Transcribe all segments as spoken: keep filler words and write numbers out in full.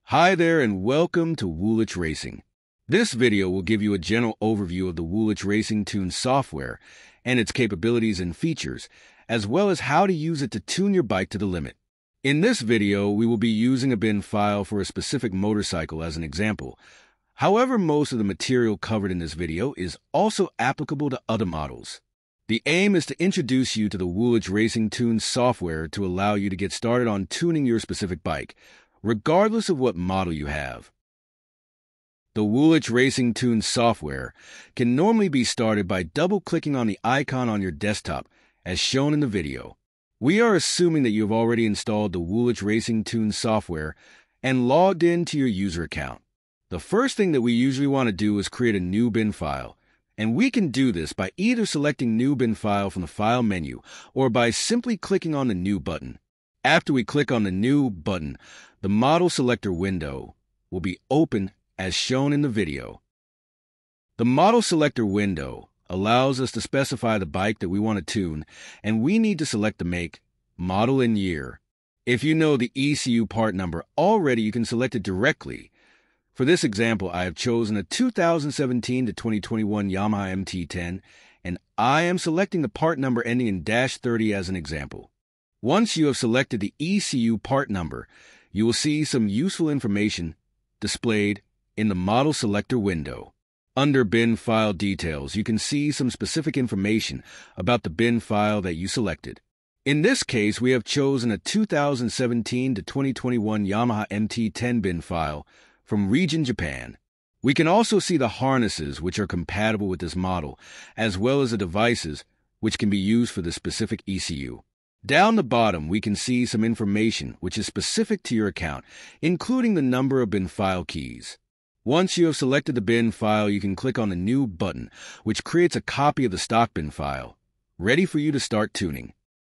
Hi there and welcome to Woolich Racing. This video will give you a general overview of the Woolich Racing Tuned software and its capabilities and features, as well as how to use it to tune your bike to the limit. In this video, we will be using a bin file for a specific motorcycle as an example. However, most of the material covered in this video is also applicable to other models. The aim is to introduce you to the Woolich Racing Tuned software to allow you to get started on tuning your specific bike, regardless of what model you have. The Woolich Racing Tuned software can normally be started by double-clicking on the icon on your desktop, as shown in the video. We are assuming that you have already installed the Woolich Racing Tuned software and logged in to your user account. The first thing that we usually want to do is create a new bin file, and we can do this by either selecting New Bin File from the File menu or by simply clicking on the New button. After we click on the New button, the Model Selector window will be open as shown in the video. The Model Selector window allows us to specify the bike that we want to tune, and we need to select the make, model, and year. If you know the E C U part number already, you can select it directly. For this example, I have chosen a two thousand seventeen to twenty twenty-one Yamaha M T ten, and I am selecting the part number ending in dash thirty as an example. Once you have selected the E C U part number, you will see some useful information displayed in the Model Selector window. Under Bin File Details, you can see some specific information about the bin file that you selected. In this case, we have chosen a two thousand seventeen to twenty twenty-one Yamaha M T ten bin file from Region Japan. We can also see the harnesses which are compatible with this model, as well as the devices which can be used for the specific E C U. Down the bottom, we can see some information which is specific to your account, including the number of bin file keys. Once you have selected the bin file, you can click on the New button, which creates a copy of the stock bin file, ready for you to start tuning.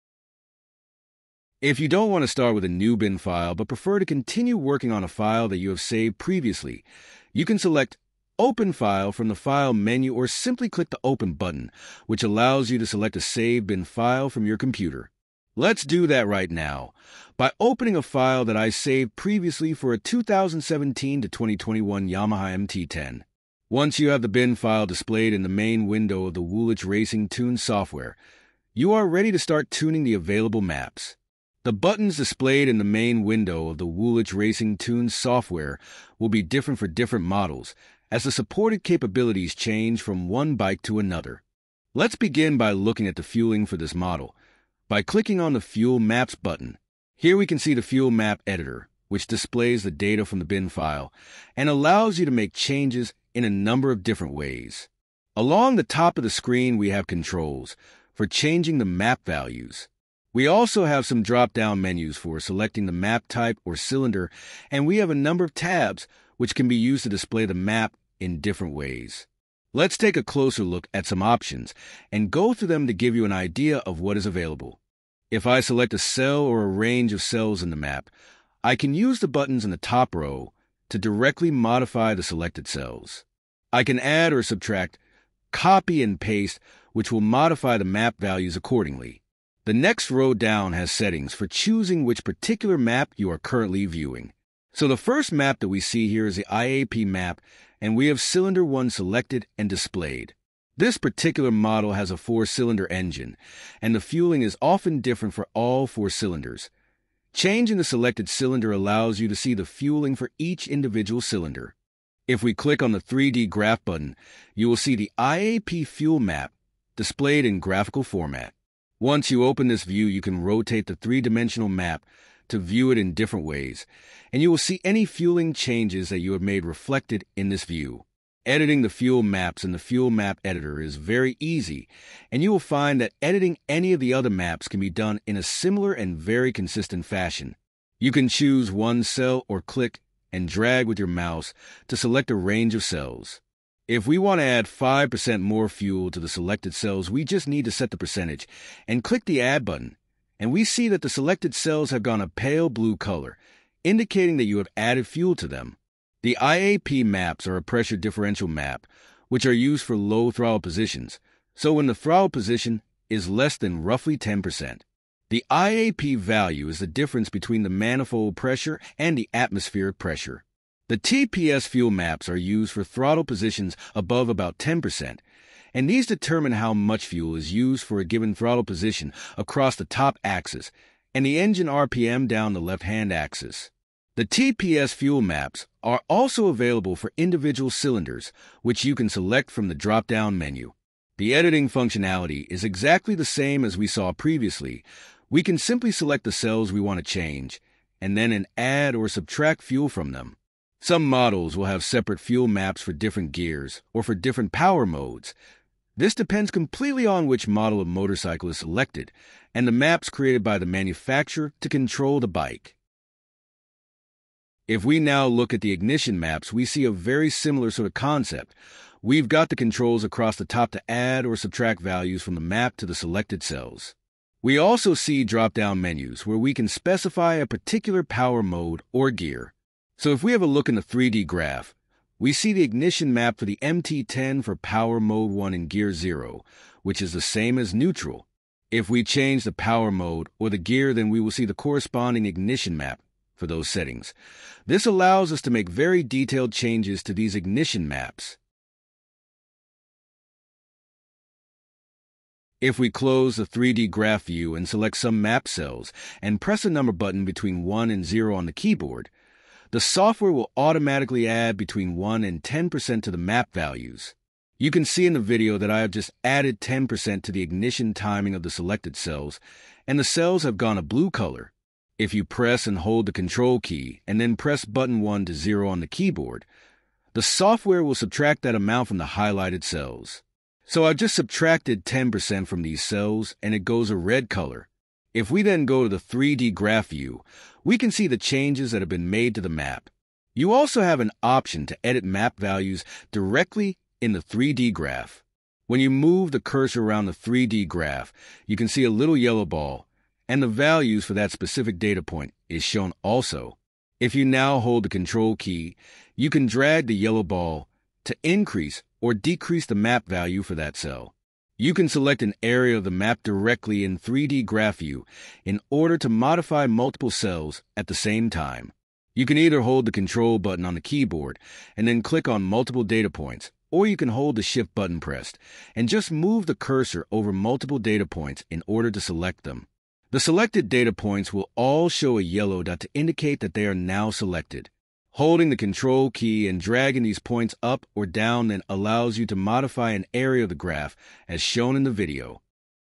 If you don't want to start with a new bin file but prefer to continue working on a file that you have saved previously, you can select Open File from the File menu or simply click the Open button, which allows you to select a saved bin file from your computer. Let's do that right now by opening a file that I saved previously for a two thousand seventeen to twenty twenty-one Yamaha M T ten. Once you have the bin file displayed in the main window of the Woolich Racing Tuned software, you are ready to start tuning the available maps. The buttons displayed in the main window of the Woolich Racing Tuned software will be different for different models, as the supported capabilities change from one bike to another. Let's begin by looking at the fueling for this model, by clicking on the Fuel Maps button. Here we can see the Fuel Map Editor, which displays the data from the bin file and allows you to make changes in a number of different ways. Along the top of the screen, we have controls for changing the map values. We also have some drop-down menus for selecting the map type or cylinder, and we have a number of tabs which can be used to display the map in different ways. Let's take a closer look at some options and go through them to give you an idea of what is available. If I select a cell or a range of cells in the map, I can use the buttons in the top row to directly modify the selected cells. I can add or subtract, copy and paste, which will modify the map values accordingly. The next row down has settings for choosing which particular map you are currently viewing. So the first map that we see here is the I A P map, and we have cylinder one selected and displayed. This particular model has a four-cylinder engine, and the fueling is often different for all four cylinders. Changing the selected cylinder allows you to see the fueling for each individual cylinder. If we click on the three D Graph button, you will see the I A P fuel map displayed in graphical format. Once you open this view, you can rotate the three-dimensional map to view it in different ways, and you will see any fueling changes that you have made reflected in this view. Editing the fuel maps in the Fuel Map Editor is very easy, and you will find that editing any of the other maps can be done in a similar and very consistent fashion. You can choose one cell or click and drag with your mouse to select a range of cells. If we want to add five percent more fuel to the selected cells, we just need to set the percentage and click the Add button, and we see that the selected cells have gone a pale blue color, indicating that you have added fuel to them. The I A P maps are a pressure differential map, which are used for low throttle positions, so when the throttle position is less than roughly ten percent. The I A P value is the difference between the manifold pressure and the atmospheric pressure. The T P S fuel maps are used for throttle positions above about ten percent, and these determine how much fuel is used for a given throttle position across the top axis and the engine R P M down the left-hand axis. The T P S fuel maps are also available for individual cylinders, which you can select from the drop-down menu. The editing functionality is exactly the same as we saw previously. We can simply select the cells we want to change, and then add or subtract fuel from them. Some models will have separate fuel maps for different gears or for different power modes. This depends completely on which model of motorcycle is selected, and the maps created by the manufacturer to control the bike. If we now look at the ignition maps, we see a very similar sort of concept. We've got the controls across the top to add or subtract values from the map to the selected cells. We also see drop-down menus where we can specify a particular power mode or gear. So if we have a look in the three D graph, we see the ignition map for the M T ten for power mode one in gear zero, which is the same as neutral. If we change the power mode or the gear, then we will see the corresponding ignition map for those settings. This allows us to make very detailed changes to these ignition maps. If we close the three D graph view and select some map cells and press a number button between one and zero on the keyboard, the software will automatically add between one and ten percent to the map values. You can see in the video that I have just added ten percent to the ignition timing of the selected cells, and the cells have gone a blue color. If you press and hold the control key and then press button one to zero on the keyboard, the software will subtract that amount from the highlighted cells. So I've just subtracted ten percent from these cells and it goes a red color. If we then go to the three D graph view, we can see the changes that have been made to the map. You also have an option to edit map values directly in the three D graph. When you move the cursor around the three D graph, you can see a little yellow ball, and the values for that specific data point is shown also. If you now hold the control key, you can drag the yellow ball to increase or decrease the map value for that cell. You can select an area of the map directly in three D graph view in order to modify multiple cells at the same time. You can either hold the control button on the keyboard and then click on multiple data points, or you can hold the shift button pressed and just move the cursor over multiple data points in order to select them. The selected data points will all show a yellow dot to indicate that they are now selected. Holding the control key and dragging these points up or down then allows you to modify an area of the graph as shown in the video.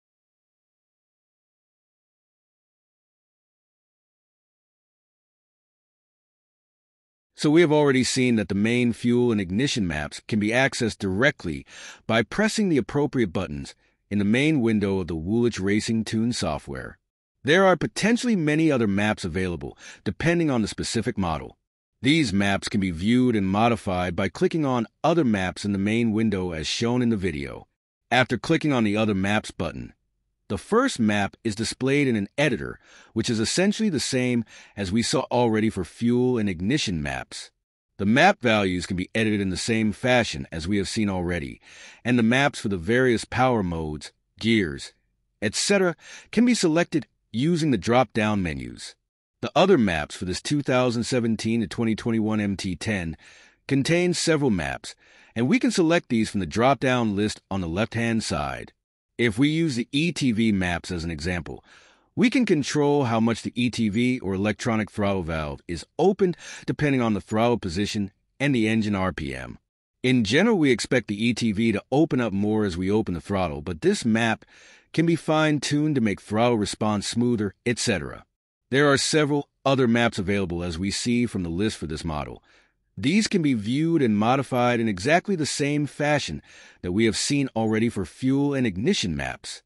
So we have already seen that the main fuel and ignition maps can be accessed directly by pressing the appropriate buttons in the main window of the Woolich Racing Tuned software. There are potentially many other maps available depending on the specific model. These maps can be viewed and modified by clicking on Other Maps in the main window as shown in the video. After clicking on the Other Maps button, the first map is displayed in an editor, which is essentially the same as we saw already for fuel and ignition maps. The map values can be edited in the same fashion as we have seen already, and the maps for the various power modes, gears, et cetera can be selected using the drop-down menus. The other maps for this two thousand seventeen to twenty twenty-one M T ten contain several maps, and we can select these from the drop-down list on the left-hand side. If we use the E T V maps as an example, we can control how much the E T V or electronic throttle valve is opened depending on the throttle position and the engine R P M. In general, we expect the E T V to open up more as we open the throttle, but this map can be fine-tuned to make throttle response smoother, et cetera. There are several other maps available as we see from the list for this model. These can be viewed and modified in exactly the same fashion that we have seen already for fuel and ignition maps.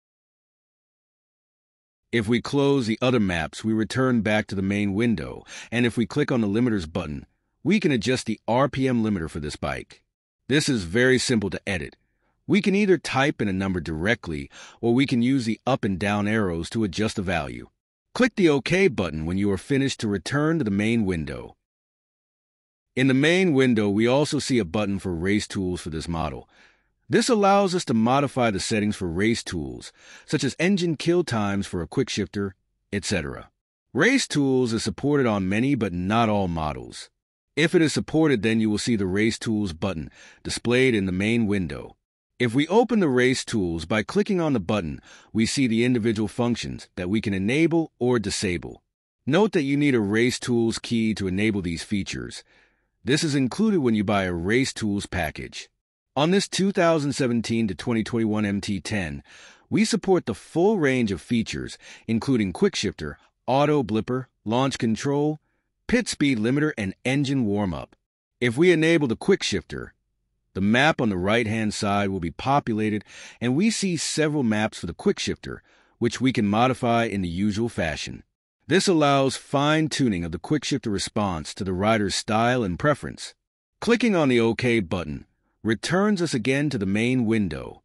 If we close the other maps, we return back to the main window, and if we click on the limiters button, we can adjust the R P M limiter for this bike. This is very simple to edit. We can either type in a number directly, or we can use the up and down arrows to adjust the value. Click the OK button when you are finished to return to the main window. In the main window, we also see a button for race tools for this model. This allows us to modify the settings for race tools, such as engine kill times for a quick shifter, et cetera. Race tools is supported on many but not all models. If it is supported, then you will see the Race Tools button displayed in the main window. If we open the Race Tools by clicking on the button, we see the individual functions that we can enable or disable. Note that you need a Race Tools key to enable these features. This is included when you buy a Race Tools package. On this two thousand seventeen to twenty twenty-one M T ten, we support the full range of features, including quick shifter, auto blipper, launch control, pit speed limiter, and engine warm-up. If we enable the quick shifter, the map on the right-hand side will be populated, and we see several maps for the quick shifter, which we can modify in the usual fashion. This allows fine-tuning of the quick shifter response to the rider's style and preference. Clicking on the OK button returns us again to the main window.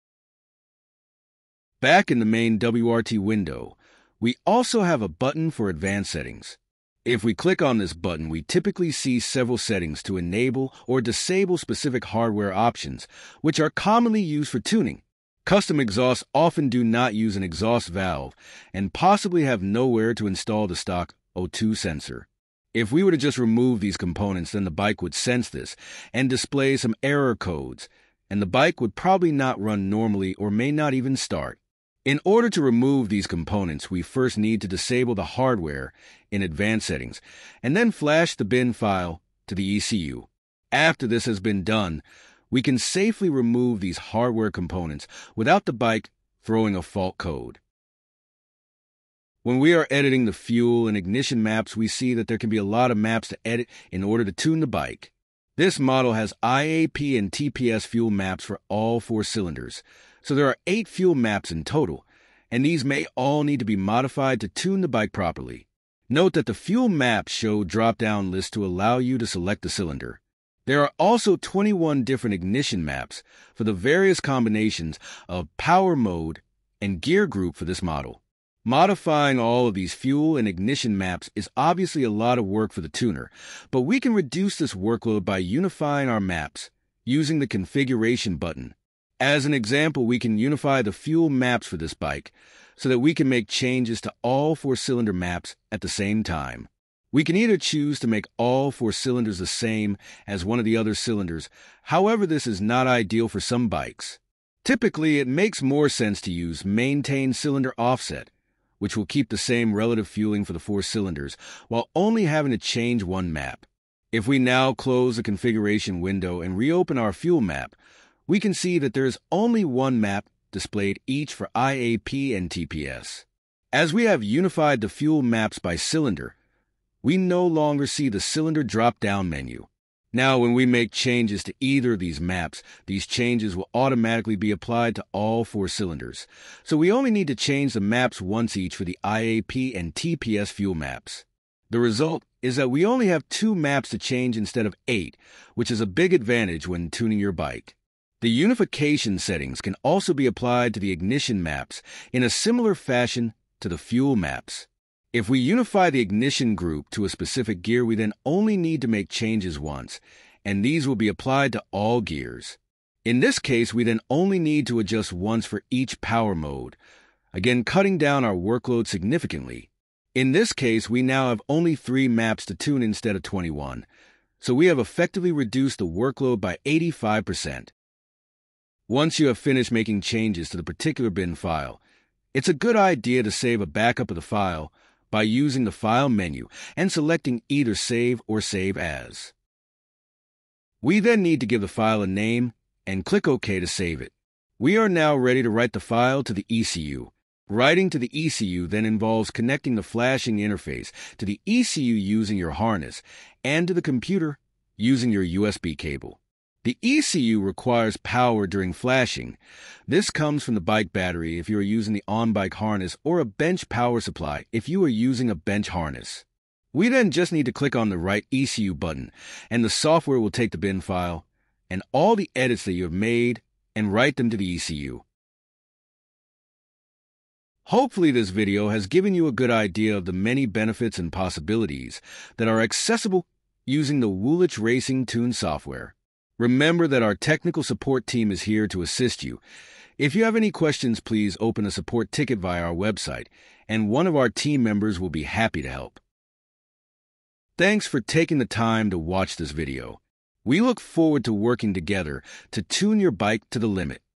Back in the main W R T window, we also have a button for advanced settings. If we click on this button, we typically see several settings to enable or disable specific hardware options, which are commonly used for tuning. Custom exhausts often do not use an exhaust valve and possibly have nowhere to install the stock O two sensor. If we were to just remove these components, then the bike would sense this and display some error codes, and the bike would probably not run normally or may not even start. In order to remove these components, we first need to disable the hardware in advanced settings, and then flash the bin file to the E C U. After this has been done, we can safely remove these hardware components without the bike throwing a fault code. When we are editing the fuel and ignition maps, we see that there can be a lot of maps to edit in order to tune the bike. This model has I A P and T P S fuel maps for all four cylinders, so there are eight fuel maps in total, and these may all need to be modified to tune the bike properly. Note that the fuel maps show drop-down lists to allow you to select the cylinder. There are also twenty-one different ignition maps for the various combinations of power mode and gear group for this model. Modifying all of these fuel and ignition maps is obviously a lot of work for the tuner, but we can reduce this workload by unifying our maps using the configuration button. As an example, we can unify the fuel maps for this bike so that we can make changes to all four cylinder maps at the same time. We can either choose to make all four cylinders the same as one of the other cylinders. However, this is not ideal for some bikes. Typically, it makes more sense to use maintain cylinder offset, which will keep the same relative fueling for the four cylinders while only having to change one map. If we now close the configuration window and reopen our fuel map, we can see that there is only one map displayed each for I A P and T P S. As we have unified the fuel maps by cylinder, we no longer see the cylinder drop-down menu. Now, when we make changes to either of these maps, these changes will automatically be applied to all four cylinders. So we only need to change the maps once each for the I A P and T P S fuel maps. The result is that we only have two maps to change instead of eight, which is a big advantage when tuning your bike. The unification settings can also be applied to the ignition maps in a similar fashion to the fuel maps. If we unify the ignition group to a specific gear, we then only need to make changes once, and these will be applied to all gears. In this case, we then only need to adjust once for each power mode, again cutting down our workload significantly. In this case, we now have only three maps to tune instead of twenty-one, so we have effectively reduced the workload by eighty-five percent. Once you have finished making changes to the particular bin file, it's a good idea to save a backup of the file by using the File menu and selecting either Save or Save As. We then need to give the file a name and click OK to save it. We are now ready to write the file to the E C U. Writing to the E C U then involves connecting the flashing interface to the E C U using your harness and to the computer using your U S B cable. The E C U requires power during flashing. This comes from the bike battery if you are using the on-bike harness or a bench power supply if you are using a bench harness. We then just need to click on the right E C U button, and the software will take the bin file and all the edits that you have made and write them to the E C U. Hopefully this video has given you a good idea of the many benefits and possibilities that are accessible using the Woolich Racing Tuned software. Remember that our technical support team is here to assist you. If you have any questions, please open a support ticket via our website, and one of our team members will be happy to help. Thanks for taking the time to watch this video. We look forward to working together to tune your bike to the limit.